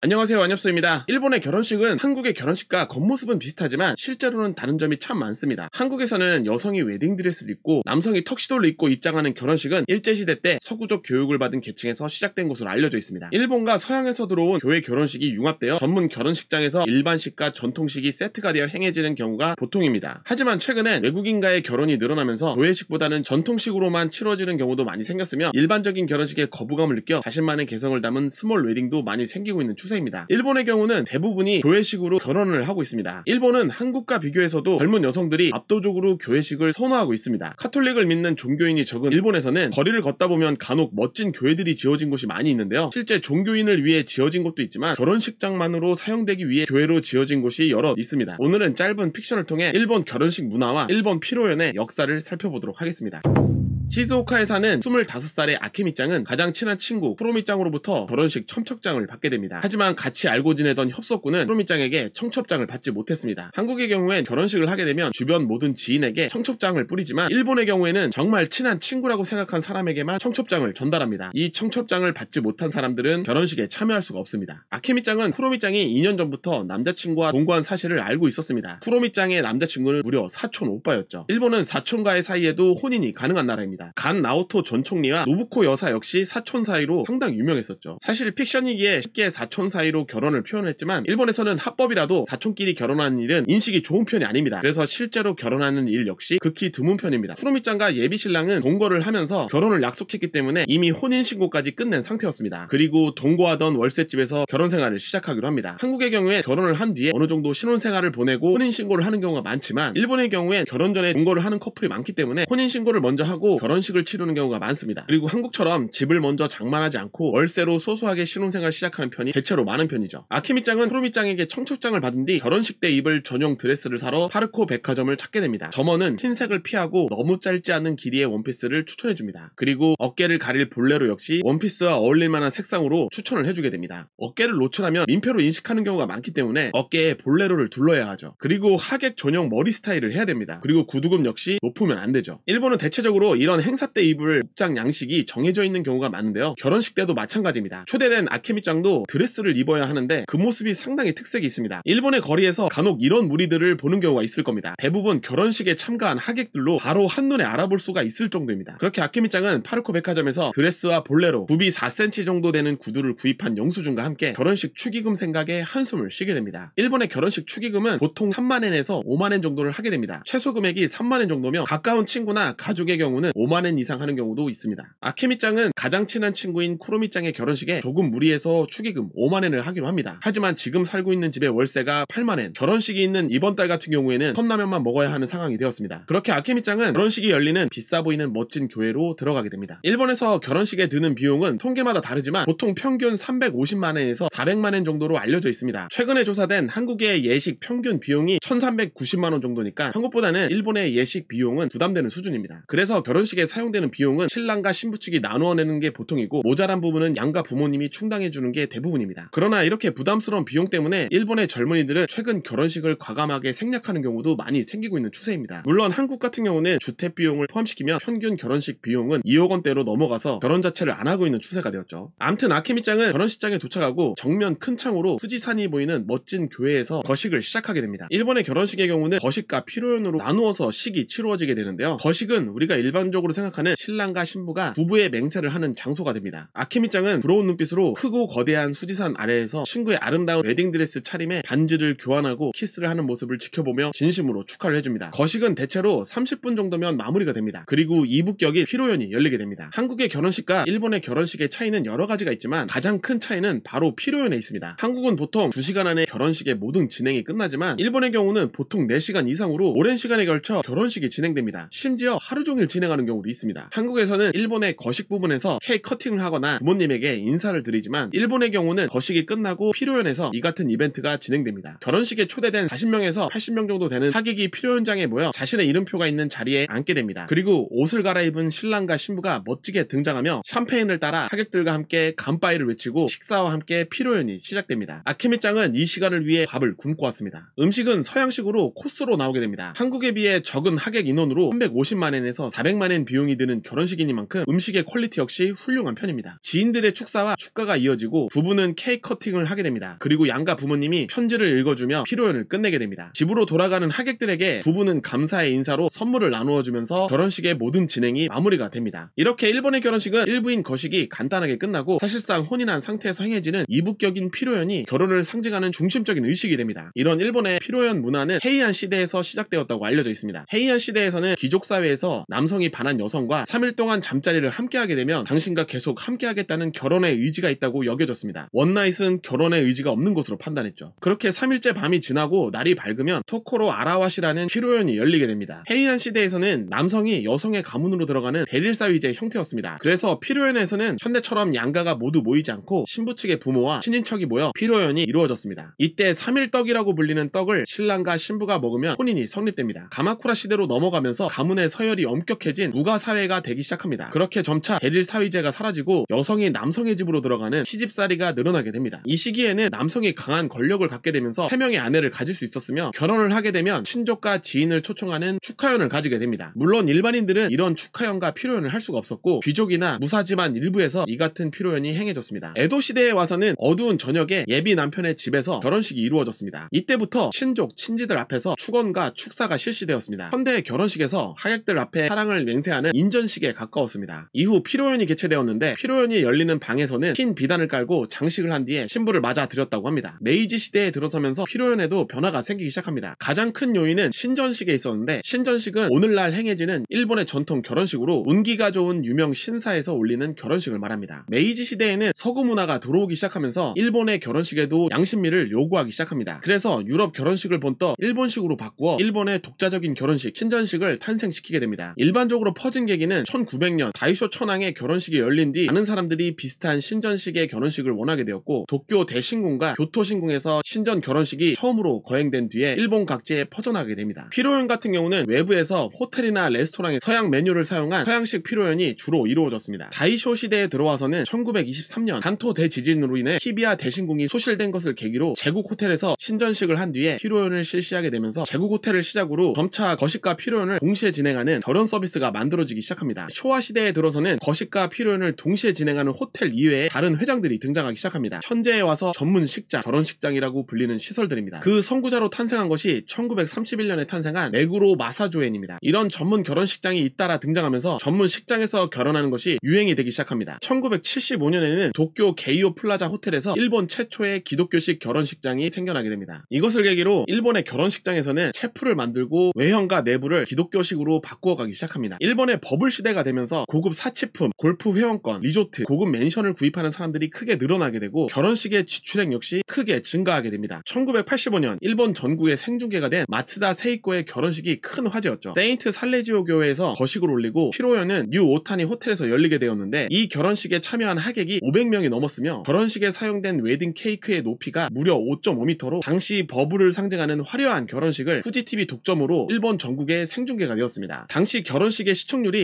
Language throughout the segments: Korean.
안녕하세요, 완엽소입니다. 일본의 결혼식은 한국의 결혼식과 겉모습은 비슷하지만 실제로는 다른 점이 참 많습니다. 한국에서는 여성이 웨딩드레스를 입고 남성이 턱시도를 입고 입장하는 결혼식은 일제시대 때 서구적 교육을 받은 계층에서 시작된 것으로 알려져 있습니다. 일본과 서양에서 들어온 교회 결혼식이 융합되어 전문 결혼식장에서 일반식과 전통식이 세트가 되어 행해지는 경우가 보통입니다. 하지만 최근엔 외국인과의 결혼이 늘어나면서 교회식보다는 전통식으로만 치러지는 경우도 많이 생겼으며 일반적인 결혼식에 거부감을 느껴 자신만의 개성을 담은 스몰 웨딩도 많이 생기고 있는 추세입니다. 일본의 경우는 대부분이 교회식으로 결혼을 하고 있습니다. 일본은 한국과 비교해서도 젊은 여성들이 압도적으로 교회식을 선호하고 있습니다. 카톨릭을 믿는 종교인이 적은 일본에서는 거리를 걷다 보면 간혹 멋진 교회들이 지어진 곳이 많이 있는데요. 실제 종교인을 위해 지어진 곳도 있지만 결혼식장만으로 사용되기 위해 교회로 지어진 곳이 여러 있습니다. 오늘은 짧은 픽션을 통해 일본 결혼식 문화와 일본 피로연의 역사를 살펴보도록 하겠습니다. 시즈오카에 사는 25살의 아케미짱은 가장 친한 친구 프로미짱으로부터 결혼식 청첩장을 받게 됩니다. 하지만 같이 알고 지내던 협소꾼은 프로미짱에게 청첩장을 받지 못했습니다. 한국의 경우엔 결혼식을 하게 되면 주변 모든 지인에게 청첩장을 뿌리지만 일본의 경우에는 정말 친한 친구라고 생각한 사람에게만 청첩장을 전달합니다. 이 청첩장을 받지 못한 사람들은 결혼식에 참여할 수가 없습니다. 아케미짱은 프로미짱이 2년 전부터 남자친구와 동거한 사실을 알고 있었습니다. 프로미짱의 남자친구는 무려 사촌 오빠였죠. 일본은 사촌과의 사이에도 혼인이 가능한 나라입니다. 간 나오토 전 총리와 노부코 여사 역시 사촌 사이로 상당히 유명했었죠. 사실 픽션이기에 쉽게 사촌 사이로 결혼을 표현했지만 일본에서는 합법이라도 사촌끼리 결혼하는 일은 인식이 좋은 편이 아닙니다. 그래서 실제로 결혼하는 일 역시 극히 드문 편입니다. 프로미짱과 예비신랑은 동거를 하면서 결혼을 약속했기 때문에 이미 혼인신고까지 끝낸 상태였습니다. 그리고 동거하던 월세집에서 결혼생활을 시작하기로 합니다. 한국의 경우에 결혼을 한 뒤에 어느 정도 신혼생활을 보내고 혼인신고를 하는 경우가 많지만 일본의 경우엔 결혼 전에 동거를 하는 커플이 많기 때문에 혼인신고를 먼저 하고 결혼식을 치르는 경우가 많습니다. 그리고 한국처럼 집을 먼저 장만하지 않고 월세로 소소하게 신혼생활을 시작하는 편이 대체로 많은 편이죠. 아케미짱은 프로미짱에게 청첩장을 받은 뒤 결혼식 때 입을 전용 드레스를 사러 파르코 백화점을 찾게 됩니다. 점원은 흰색을 피하고 너무 짧지 않은 길이의 원피스를 추천해줍니다. 그리고 어깨를 가릴 볼레로 역시 원피스와 어울릴만한 색상으로 추천을 해주게 됩니다. 어깨를 노출하면 민폐로 인식하는 경우가 많기 때문에 어깨에 볼레로를 둘러야 하죠. 그리고 하객 전용 머리 스타일을 해야 됩니다. 그리고 구두금 역시 높으면 안 되죠. 일본은 대체적으로 이런 행사 때 입을 복장 양식이 정해져 있는 경우가 많은데요. 결혼식 때도 마찬가지입니다. 초대된 아케미짱도 드레스를 입어야 하는데 그 모습이 상당히 특색이 있습니다. 일본의 거리에서 간혹 이런 무리들을 보는 경우가 있을 겁니다. 대부분 결혼식에 참가한 하객들로 바로 한눈에 알아볼 수가 있을 정도입니다. 그렇게 아케미짱은 파르코 백화점에서 드레스와 볼레로, 굽이 4cm 정도 되는 구두를 구입한 영수증과 함께 결혼식 축의금 생각에 한숨을 쉬게 됩니다. 일본의 결혼식 축의금은 보통 3만엔에서 5만엔 정도를 하게 됩니다. 최소 금액이 3만엔 정도며 가까운 친구나 가족의 경우는 5만엔 이상 하는 경우도 있습니다. 아케미짱은 가장 친한 친구인 쿠로미짱의 결혼식에 조금 무리해서 축의금 5만엔을 하기로 합니다. 하지만 지금 살고 있는 집의 월세가 8만엔, 결혼식이 있는 이번 달 같은 경우에는 컵라면만 먹어야 하는 상황이 되었습니다. 그렇게 아케미짱은 결혼식이 열리는 비싸 보이는 멋진 교회로 들어가게 됩니다. 일본에서 결혼식에 드는 비용은 통계마다 다르지만 보통 평균 350만엔에서 400만엔 정도로 알려져 있습니다. 최근에 조사된 한국의 예식 평균 비용이 1390만원 정도니까 한국보다는 일본의 예식 비용은 부담되는 수준입니다. 그래서 결혼식에 사용되는 비용은 신랑과 신부 측이 나누어 내는 게 보통이고 모자란 부분은 양가 부모님이 충당해주는 게 대부분입니다. 그러나 이렇게 부담스러운 비용 때문에 일본의 젊은이들은 최근 결혼식을 과감하게 생략하는 경우도 많이 생기고 있는 추세입니다. 물론 한국 같은 경우는 주택 비용을 포함시키면 평균 결혼식 비용은 2억 원대로 넘어가서 결혼 자체를 안 하고 있는 추세가 되었죠. 아무튼 아케미짱은 결혼식장에 도착하고 정면 큰 창으로 후지산이 보이는 멋진 교회에서 거식을 시작하게 됩니다. 일본의 결혼식의 경우는 거식과 피로연으로 나누어서 식이 치루어지게 되는데요. 거식은 우리가 일반적으로 생각하는 신랑과 신부가 부부의 맹세를 하는 장소가 됩니다. 아케미짱은 부러운 눈빛으로 크고 거대한 수지산 아래에서 친구의 아름다운 웨딩드레스 차림에 반지를 교환하고 키스를 하는 모습을 지켜보며 진심으로 축하를 해줍니다. 거식은 대체로 30분 정도면 마무리가 됩니다. 그리고 2부격인 피로연이 열리게 됩니다. 한국의 결혼식과 일본의 결혼식의 차이는 여러 가지가 있지만 가장 큰 차이는 바로 피로연에 있습니다. 한국은 보통 2시간 안에 결혼식의 모든 진행이 끝나지만 일본의 경우는 보통 4시간 이상으로 오랜 시간에 걸쳐 결혼식이 진행됩니다. 심지어 하루 종일 진행하는 경우도 있습니다. 한국에서는 일본의 거식 부분에서 케이크 커팅을 하거나 부모님에게 인사를 드리지만 일본의 경우는 거식이 끝나고 피로연에서 이 같은 이벤트가 진행됩니다. 결혼식에 초대된 40명에서 80명 정도 되는 하객이 피로연장에 모여 자신의 이름표가 있는 자리에 앉게 됩니다. 그리고 옷을 갈아입은 신랑과 신부가 멋지게 등장하며 샴페인을 따라 하객들과 함께 간파이를 외치고 식사와 함께 피로연이 시작됩니다. 아케미짱은 이 시간을 위해 밥을 굶고 왔습니다. 음식은 서양식으로 코스로 나오게 됩니다. 한국에 비해 적은 하객 인원으로 350만엔에서 400만엔 오래된 비용이 드는 결혼식이니만큼 음식의 퀄리티 역시 훌륭한 편입니다. 지인들의 축사와 축가가 이어지고 부부는 케이크 커팅을 하게 됩니다. 그리고 양가 부모님이 편지를 읽어주며 피로연을 끝내게 됩니다. 집으로 돌아가는 하객들에게 부부는 감사의 인사로 선물을 나누어주면서 결혼식의 모든 진행이 마무리가 됩니다. 이렇게 일본의 결혼식은 일부인 거식이 간단하게 끝나고 사실상 혼인한 상태에서 행해지는 이국적인 피로연이 결혼을 상징하는 중심적인 의식이 됩니다. 이런 일본의 피로연 문화는 헤이안 시대에서 시작되었다고 알려져 있습니다. 헤이안 시대에서는 귀족 사회에서 남성이 반한 여성과 3일 동안 잠자리를 함께하게 되면 당신과 계속 함께하겠다는 결혼의 의지가 있다고 여겨졌습니다. 원나잇은 결혼의 의지가 없는 것으로 판단했죠. 그렇게 3일째 밤이 지나고 날이 밝으면 토코로 아라와시라는 피로연이 열리게 됩니다. 헤이안 시대에서는 남성이 여성의 가문으로 들어가는 대릴사위제 형태였습니다. 그래서 피로연에서는 현대처럼 양가가 모두 모이지 않고 신부 측의 부모와 친인척이 모여 피로연이 이루어졌습니다. 이때 3일떡이라고 불리는 떡을 신랑과 신부가 먹으면 혼인이 성립됩니다. 가마쿠라 시대로 넘어가면서 가문의 서열이 엄격해진 무가 사회가 되기 시작합니다. 그렇게 점차 대릴 사위제가 사라지고 여성이 남성의 집으로 들어가는 시집살이가 늘어나게 됩니다. 이 시기에는 남성이 강한 권력을 갖게 되면서 3명의 아내를 가질 수 있었으며 결혼을 하게 되면 친족과 지인을 초청하는 축하연을 가지게 됩니다. 물론 일반인들은 이런 축하연과 피로연을 할 수가 없었고 귀족이나 무사집안 일부에서 이 같은 피로연이 행해졌습니다. 에도 시대에 와서는 어두운 저녁에 예비 남편의 집에서 결혼식이 이루어졌습니다. 이때부터 친족, 친지들 앞에서 축언과 축사가 실시되었습니다. 현대의 결혼식에서 하객들 앞에 사랑을 맹세하는 인전식에 가까웠습니다. 이후 피로연이 개최되었는데 피로연이 열리는 방에서는 흰 비단을 깔고 장식을 한 뒤에 신부를 맞아 드렸다고 합니다. 메이지 시대에 들어서면서 피로연에도 변화가 생기기 시작합니다. 가장 큰 요인은 신전식에 있었는데 신전식은 오늘날 행해지는 일본의 전통 결혼식으로 운기가 좋은 유명 신사에서 올리는 결혼식을 말합니다. 메이지 시대에는 서구 문화가 들어오기 시작하면서 일본의 결혼식에도 양신미를 요구하기 시작합니다. 그래서 유럽 결혼식을 본떠 일본식으로 바꾸어 일본의 독자적인 결혼식 신전식을 탄생시키게 됩니다. 일반적으로 퍼진 계기는 1900년 다이쇼 천황의 결혼식이 열린 뒤 많은 사람들이 비슷한 신전식의 결혼식을 원하게 되었고 도쿄 대신궁과 교토 신궁에서 신전 결혼식이 처음으로 거행된 뒤에 일본 각지에 퍼져나가게 됩니다. 피로연 같은 경우는 외부에서 호텔이나 레스토랑의 서양 메뉴를 사용한 서양식 피로연이 주로 이루어졌습니다. 다이쇼 시대에 들어와서는 1923년 간토 대지진으로 인해 히비야 대신궁이 소실된 것을 계기로 제국 호텔에서 신전식을 한 뒤에 피로연을 실시하게 되면서 제국 호텔을 시작으로 점차 거식과 피로연을 동시에 진행하는 결혼 서비스가 만들어지기 시작합니다. 쇼와 시대에 들어서는 거식과 피로연을 동시에 진행하는 호텔 이외에 다른 회장들이 등장하기 시작합니다. 현재에 와서 전문 식장, 결혼식장이라고 불리는 시설들입니다. 그 선구자로 탄생한 것이 1931년에 탄생한 메구로 마사조엔입니다. 이런 전문 결혼식장이 잇따라 등장하면서 전문 식장에서 결혼하는 것이 유행이 되기 시작합니다. 1975년에는 도쿄 게이오 플라자 호텔에서 일본 최초의 기독교식 결혼식장이 생겨나게 됩니다. 이것을 계기로 일본의 결혼식장에서는 체프를 만들고 외형과 내부를 기독교식으로 바꾸어가기 시작합니다. 일본의 버블 시대가 되면서 고급 사치품, 골프 회원권, 리조트, 고급 맨션을 구입하는 사람들이 크게 늘어나게 되고 결혼식의 지출액 역시 크게 증가하게 됩니다. 1985년 일본 전국에 생중계가 된 마츠다 세이코의 결혼식이 큰 화제였죠. 세인트 살레지오 교회에서 거식을 올리고 피로연은 뉴 오타니 호텔에서 열리게 되었는데 이 결혼식에 참여한 하객이 500명이 넘었으며 결혼식에 사용된 웨딩 케이크의 높이가 무려 5.5m로 당시 버블을 상징하는 화려한 결혼식을 후지TV 독점으로 일본 전국에 생중계가 되었습니다. 당시 결혼식의 시청률이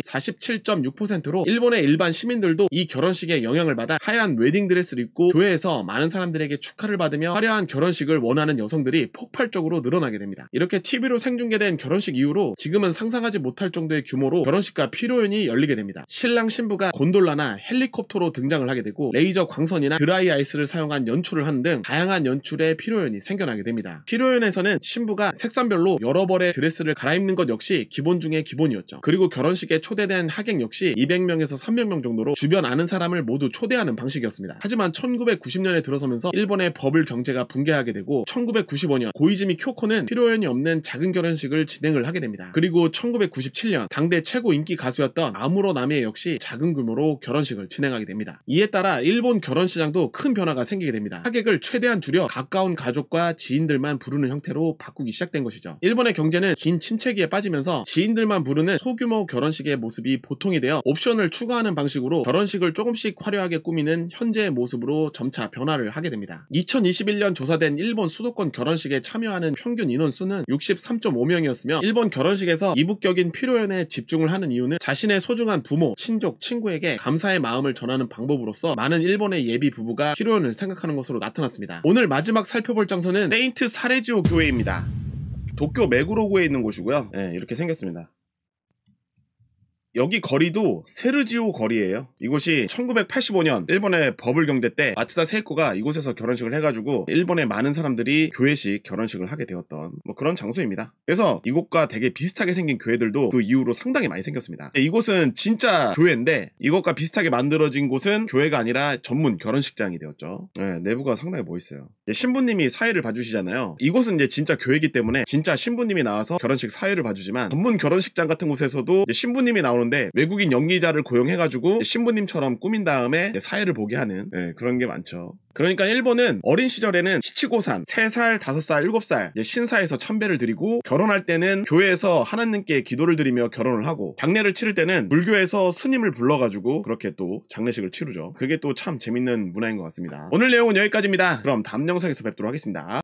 47.6%로 일본의 일반 시민들도 이 결혼식에 영향을 받아 하얀 웨딩드레스를 입고 교회에서 많은 사람들에게 축하를 받으며 화려한 결혼식을 원하는 여성들이 폭발적으로 늘어나게 됩니다. 이렇게 TV로 생중계된 결혼식 이후로 지금은 상상하지 못할 정도의 규모로 결혼식과 피로연이 열리게 됩니다. 신랑 신부가 곤돌라나 헬리콥터로 등장을 하게 되고 레이저 광선이나 드라이 아이스를 사용한 연출을 하는 등 다양한 연출의 피로연이 생겨나게 됩니다. 피로연에서는 신부가 색상별로 여러 벌의 드레스를 갈아입는 것 역시 기본 중에 기본이었죠. 그리고 결혼식에 초대된 하객 역시 200명에서 300명 정도로 주변 아는 사람을 모두 초대하는 방식이었습니다. 하지만 1990년에 들어서면서 일본의 버블 경제가 붕괴하게 되고 1995년 고이즈미 쿄코는 피로연이 없는 작은 결혼식을 진행을 하게 됩니다. 그리고 1997년 당대 최고 인기 가수였던 아무로 나미에 역시 작은 규모로 결혼식을 진행하게 됩니다. 이에 따라 일본 결혼 시장도 큰 변화가 생기게 됩니다. 하객을 최대한 줄여 가까운 가족과 지인들만 부르는 형태로 바꾸기 시작된 것이죠. 일본의 경제는 긴 침체기에 빠지면서 지인들만 부르는 소규모 결혼식의 모습이 보통이 되어 옵션을 추가하는 방식으로 결혼식을 조금씩 화려하게 꾸미는 현재의 모습으로 점차 변화를 하게 됩니다. 2021년 조사된 일본 수도권 결혼식에 참여하는 평균 인원수는 63.5명이었으며 일본 결혼식에서 이국적인 피로연에 집중을 하는 이유는 자신의 소중한 부모, 친족, 친구에게 감사의 마음을 전하는 방법으로서 많은 일본의 예비 부부가 피로연을 생각하는 것으로 나타났습니다. 오늘 마지막 살펴볼 장소는 세인트 사레지오 교회입니다. 도쿄 메구로구에 있는 곳이고요. 네, 이렇게 생겼습니다. 여기 거리도 세르지오 거리예요. 이곳이 1985년 일본의 버블 경제 때 마츠다 세이코가 이곳에서 결혼식을 해가지고 일본의 많은 사람들이 교회식 결혼식을 하게 되었던 뭐 그런 장소입니다. 그래서 이곳과 되게 비슷하게 생긴 교회들도 그 이후로 상당히 많이 생겼습니다. 이곳은 진짜 교회인데 이것과 비슷하게 만들어진 곳은 교회가 아니라 전문 결혼식장이 되었죠. 네, 내부가 상당히 멋있어요. 신부님이 사회를 봐주시잖아요. 이곳은 이제 진짜 교회이기 때문에 진짜 신부님이 나와서 결혼식 사회를 봐주지만 전문 결혼식장 같은 곳에서도 신부님이 나오는데 외국인 연기자를 고용해가지고 신부님처럼 꾸민 다음에 사회를 보게 하는 그런 게 많죠. 그러니까 일본은 어린 시절에는 시치고산 3살, 5살, 7살 신사에서 참배를 드리고 결혼할 때는 교회에서 하나님께 기도를 드리며 결혼을 하고 장례를 치를 때는 불교에서 스님을 불러가지고 그렇게 또 장례식을 치르죠. 그게 또 참 재밌는 문화인 것 같습니다. 오늘 내용은 여기까지입니다. 그럼 다음 영상에서 뵙도록 하겠습니다.